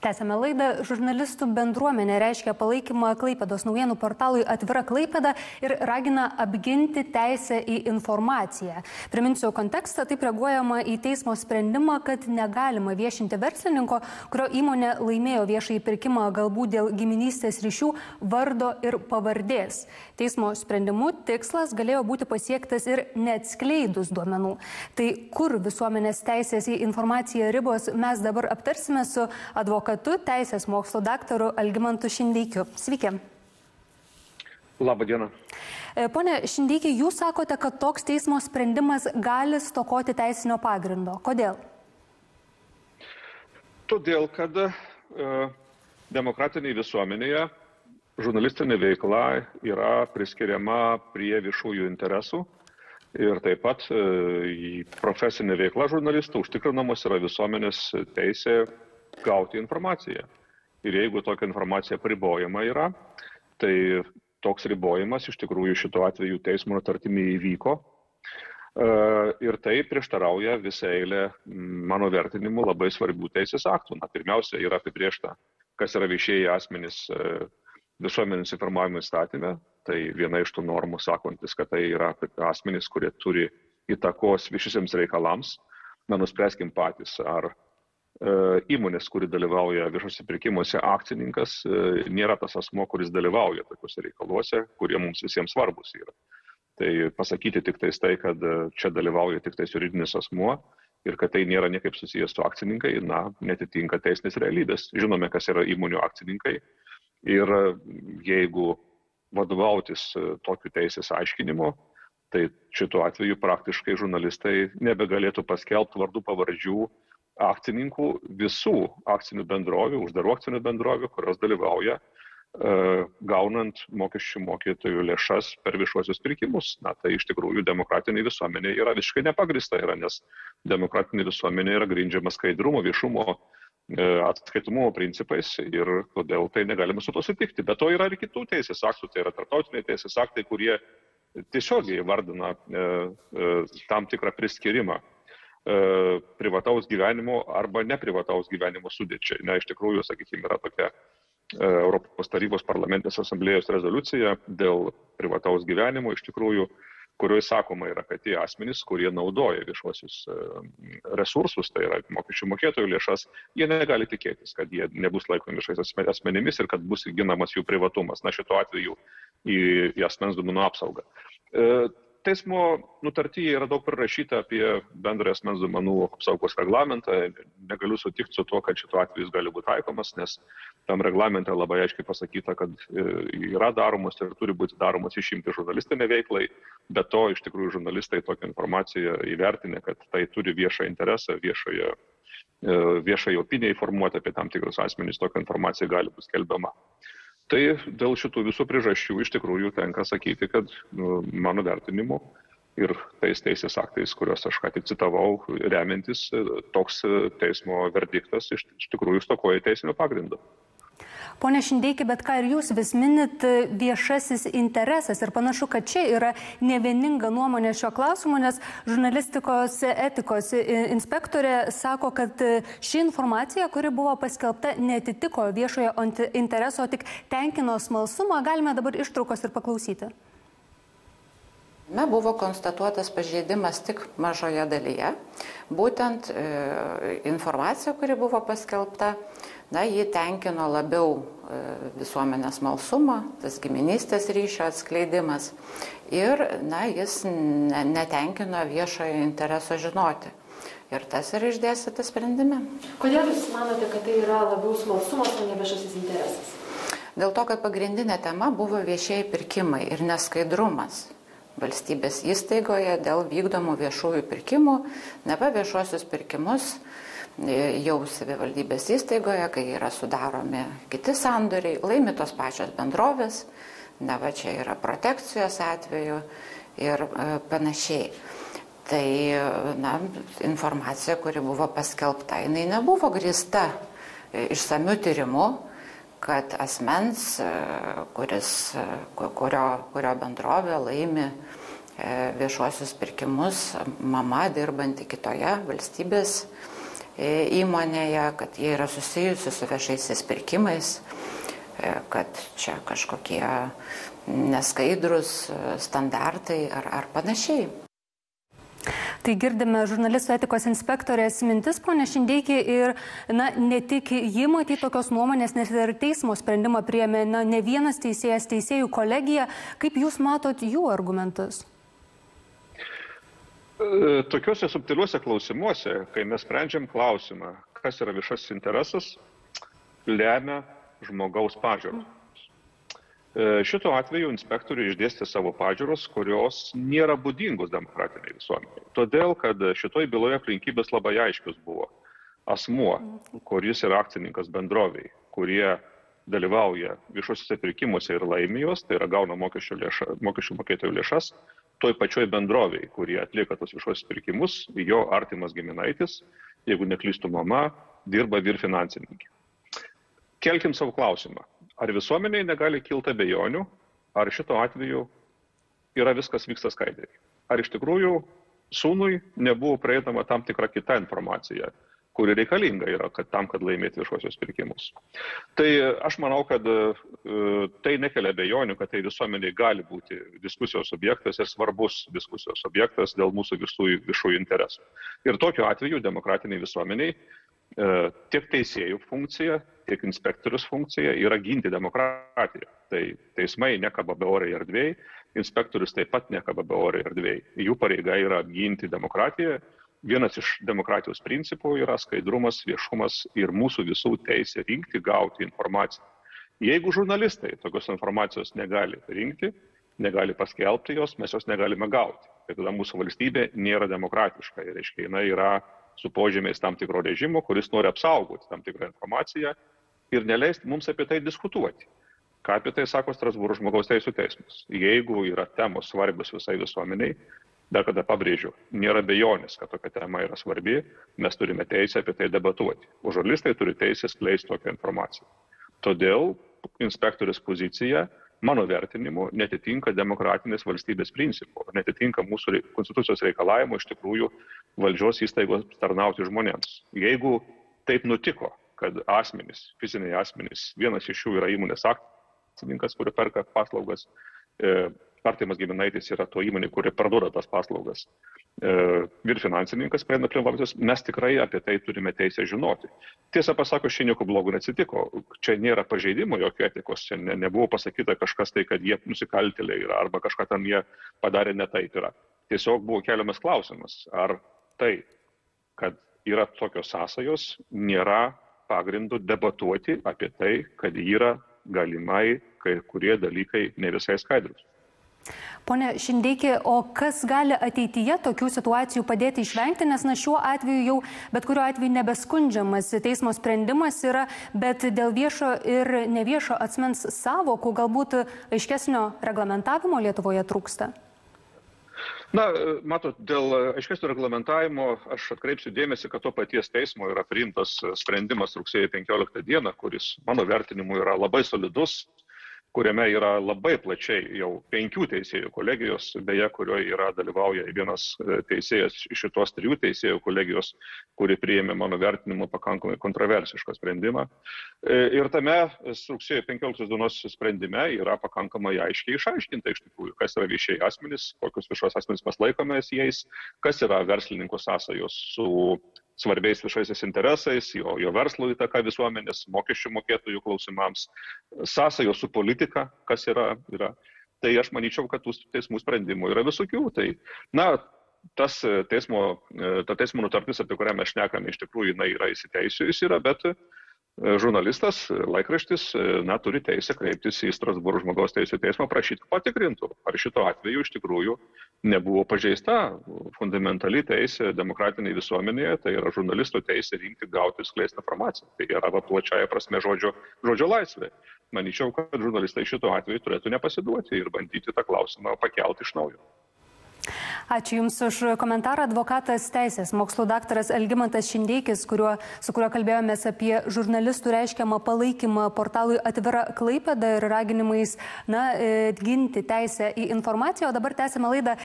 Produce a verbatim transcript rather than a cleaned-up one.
Tęsiame laidą. Žurnalistų bendruomenė reiškia palaikymą Klaipėdos naujienų portalui Atvira Klaipėda ir ragina apginti teisę į informaciją. Priminsiu kontekstą, taip reaguojama į teismo sprendimą, kad negalima viešinti verslininko, kurio įmonė laimėjo viešąjį pirkimą galbūt dėl giminystės ryšių, vardo ir pavardės. Teismo sprendimu tikslas galėjo būti pasiektas ir neatskleidus duomenų. Tai kur visuomenės teisės į informaciją ribos, mes dabar aptarsime su advokatu, teisės mokslo daktaru Algimantu Šindeikiu. Sveiki. Labą dieną. Pone Šindeiki, jūs sakote, kad toks teismo sprendimas gali stokoti teisinio pagrindo. Kodėl? Todėl, kad e, demokratinėje visuomenėje žurnalistinė veikla yra priskiriama prie viešųjų interesų ir taip pat e, į profesinę veiklą žurnalistų užtikrinamos yra visuomenės teisė gauti informaciją. Ir jeigu tokia informacija apribojama yra, tai toks ribojimas iš tikrųjų šituo atveju teismo nutartimi įvyko. Ir tai prieštarauja visą eilę, mano vertinimu, labai svarbių teisės aktų. Na, pirmiausia, yra apibrėžta, kas yra viešieji asmenys visuomenės informavimo įstatyme. Tai viena iš tų normų sakantis, kad tai yra asmenys, kurie turi įtakos viešiesiems reikalams. Na, nuspręskim patys, ar įmonės, kuri dalyvauja viešuose pirkimuose, akcininkas nėra tas asmo, kuris dalyvauja tokiuose reikaluose, kurie mums visiems svarbus yra. Tai pasakyti tik tais tai, kad čia dalyvauja tik tais juridinis asmuo ir kad tai nėra niekaip susijęs su akcininkai, na, netitinka teisinės realybės. Žinome, kas yra įmonių akcininkai ir jeigu vadovautis tokiu teisės aiškinimu, tai šituo atveju praktiškai žurnalistai nebegalėtų paskelbti vardų pavardžių akcininkų visų akcinių bendrovių, uždarų akcinių bendrovių, kurios dalyvauja e, gaunant mokesčių mokėtojų lėšas per viešuosius pirkimus. Na, tai iš tikrųjų demokratinė visuomenė yra visiškai nepagrįsta, yra, nes demokratinė visuomenė yra grindžiama skaidrumo, viešumo, e, atskaitomumo principais ir todėl tai negalime su to sutikti. Bet to yra ir kitų teisės aktų, tai yra tarptautiniai teisės aktai, kurie tiesiogiai vardina e, e, tam tikrą priskirimą privataus gyvenimo arba neprivataus gyvenimo sudėčiai. Na, iš tikrųjų, sakykime, yra tokia Europos tarybos parlamentės asamblėjos rezoliucija dėl privataus gyvenimo, iš tikrųjų, kurioje sakoma yra, kad tie asmenys, kurie naudoja viešuosius resursus, tai yra mokesčių mokėtojų lėšas, jie negali tikėtis, kad jie nebus laikomi viešais asmenimis ir kad bus ginamas jų privatumas. Na, šituo atveju į, į asmens duomenų apsaugą. Teismo nutartyje yra daug prirašyta apie bendrąjį asmens duomenų apsaugos reglamentą. Negaliu sutikti su tuo, kad šituo atveju jis gali būti taikomas, nes tam reglamente labai aiškiai pasakyta, kad yra daromos ir turi būti daromos išimti žurnalistinė veiklai. Be to, iš tikrųjų, žurnalistai tokią informaciją įvertinę, kad tai turi viešą interesą, viešąją, viešąją opiniją informuoti apie tam tikrus asmenys, tokia informacija gali būti skelbiama. Tai dėl šitų visų priežasčių iš tikrųjų tenka sakyti, kad nu, mano vertinimu ir tais teisės aktais, kuriuos aš ką tik citavau, remiantis, toks teismo verdiktas iš, iš tikrųjų stokoja teisinio pagrindo. Pone Šindeiki, bet ką ir jūs vis minit viešasis interesas ir panašu, kad čia yra nevieninga nuomonė šio klausimu, nes žurnalistikos etikos inspektorė sako, kad ši informacija, kuri buvo paskelbta, netitiko viešojo intereso, tik tenkino smalsumą. Galime dabar ištraukos ir paklausyti. Me buvo konstatuotas pažeidimas tik mažoje dalyje. Būtent e, informacija, kuri buvo paskelbta, na, jį tenkino labiau e, visuomenės smalsumą, tas giminystės ryšio atskleidimas ir, na, jis ne, netenkino viešojo intereso žinoti. Ir tas yra išdėstyta sprendime. Kodėl jūs manote, kad tai yra labiau smalsumas, o ne viešasis interesas? Dėl to, kad pagrindinė tema buvo viešieji pirkimai ir neskaidrumas valstybės įstaigoje dėl vykdomų viešųjų pirkimų, neva viešuosius pirkimus jau savivaldybės įstaigoje, kai yra sudaromi kiti sandoriai, laimi tos pačios bendrovės, neva čia yra protekcijos atveju ir panašiai. Tai na, informacija, kuri buvo paskelbta, jinai nebuvo grįsta išsamiu tyrimu, kad asmens, kuris, kurio, kurio bendrovė laimi viešuosius pirkimus, mama dirbanti kitoje valstybės įmonėje, kad jie yra susijusi su viešaisiais pirkimais, kad čia kažkokie neskaidrus standartai ar, ar panašiai. Tai girdime žurnalistų etikos inspektorės mintis, ponia Šindeiki, ir na, ne tik ji matyti tokios nuomonės, nes ir teismo sprendimą priėmė na, ne vienas teisėjas, teisėjų kolegija. Kaip jūs matot jų argumentus? Tokiuose subtiliuose klausimuose, kai mes sprendžiam klausimą, kas yra viešasis interesas, lemia žmogaus pažiūros. Šito atveju inspektoriai išdėstė savo pažiūros, kurios nėra būdingos demokratiniai visuomeniai. Todėl, kad šitoj byloje aplinkybės labai aiškios buvo. Asmuo, kuris yra akcininkas bendroviai, kurie dalyvauja viešuosiuose pirkimuose ir laimi juos, tai yra gauna mokesčių, lėša, mokesčių mokėtojų lėšas, toj pačioj bendroviai, kurie atlieka tos viešuosius pirkimus, jo artimas giminaitis, jeigu neklystų mama, dirba vyr finansininkė. Kelkim savo klausimą. Ar visuomeniai negali kilti abejonių, ar šito atveju yra viskas vyksta skaidriai? Ar iš tikrųjų sūnui nebuvo prieinama tam tikra kita informacija, kuri reikalinga yra kad tam, kad laimėti viešuosius pirkimus? Tai aš manau, kad tai nekelia abejonių, kad tai visuomeniai gali būti diskusijos objektas ir svarbus diskusijos objektas dėl mūsų visų viešųjų interesų. Ir tokiu atveju demokratiniai visuomeniai tiek teisėjų funkcija, tiek inspektorius funkcija yra ginti demokratiją. Tai teismai nekaba beoriai erdvėj, inspektorius taip pat nekaba beoriai erdvėj. Jų pareiga yra ginti demokratiją. Vienas iš demokratijos principų yra skaidrumas, viešumas ir mūsų visų teisė rinkti, gauti informaciją. Jeigu žurnalistai tokios informacijos negali rinkti, negali paskelbti jos, mes jos negalime gauti. Tai tada mūsų valstybė nėra demokratiška. Ir reiškia, jinai yra su požymiais tam tikro režimo, kuris nori apsaugoti tam tikrą informaciją ir neleisti mums apie tai diskutuoti. Ką apie tai sako Strasbūro žmogaus teisų teismas? Jeigu yra temos svarbios visai visuomeniai, dar kada pabrėžiu, nėra abejonės, kad tokia tema yra svarbi, mes turime teisę apie tai debatuoti. O žurnalistai turi teisę skleisti tokią informaciją. Todėl inspektorius pozicija, mano vertinimu, netitinka demokratinės valstybės principų, netitinka mūsų konstitucijos reikalavimo iš tikrųjų valdžios įstaigos tarnauti žmonėms. Jeigu taip nutiko, kad asmenys, fiziniai asmenys, vienas iš jų yra įmonės akcininkas, kuri perka paslaugas, e, artimas giminaitis yra to įmonė, kuri parduoda tas paslaugas, e, vyr finansininkas prieina prie valdžios, mes tikrai apie tai turime teisę žinoti. Tiesą pasakius, čia nieko blogo neatsitiko, čia nėra pažeidimo jokio etikos, čia ne, nebuvo pasakyta kažkas tai, kad jie nusikaltėliai yra, arba kažką tam jie padarė ne taip yra. Tiesiog buvo keliamas klausimas, ar tai, kad yra tokios sąsajos, nėra pagrindų debatuoti apie tai, kad yra galimai kai kurie dalykai ne visai skaidrus. Pone Šindeiki, o kas gali ateityje tokių situacijų padėti išvengti, nes na, šiuo atveju jau bet kuriuo atveju nebeskundžiamas teismo sprendimas yra, bet dėl viešo ir neviešo asmens sąvokų galbūt aiškesnio reglamentavimo Lietuvoje trūksta? Na, matot, dėl aiškesnio reglamentavimo aš atkreipsiu dėmesį, kad to paties teismo yra priimtas sprendimas rugsėjo penkioliktą dieną, kuris mano vertinimu yra labai solidus, kuriame yra labai plačiai jau penkių teisėjų kolegijos, beje, kurioje yra dalyvauja vienas teisėjas iš šitos trijų teisėjų kolegijos, kuri priėmė mano vertinimu pakankamai kontroversišką sprendimą. Ir tame rugsėjo penkioliktos dienos sprendime yra pakankamai aiškiai išaiškinta iš tikrųjų, kas yra viešieji asmenys, kokius viešos asmenys mes laikomės jais, kas yra verslininkų sąsajos su svarbiais viešaisiais interesais, jo, jo verslo įtaka visuomenės, mokesčių mokėtojų klausimams, sąsajos su politika, kas yra, yra. Tai aš manyčiau, kad tų teismų sprendimų yra visokių. Tai, na, tas teismo, ta teismo nutartis, apie kurią mes šnekame, iš tikrųjų jinai yra įsiteisėjusi, yra, bet žurnalistas, laikraštis, na, turi teisę kreiptis į Strasbūro žmogaus teisų teismą, prašyti patikrintų, ar šito atveju iš tikrųjų nebuvo pažeista fundamentali teisė demokratinėje visuomenėje, tai yra žurnalisto teisė rinkti, gauti, skleisti informaciją. Tai yra plačiaja prasme žodžio, žodžio laisvė. Manyčiau, kad žurnalistai šito atveju turėtų nepasiduoti ir bandyti tą klausimą pakelti iš naujo. Ačiū Jums už komentarą. Advokatas teisės mokslų daktaras Algimantas Šindeikis, kuriuo, su kuriuo kalbėjomės apie žurnalistų reiškiamą palaikymą portalui Atvira Klaipėda ir raginimais na, ginti teisę į informaciją. O dabar tęsime laidą.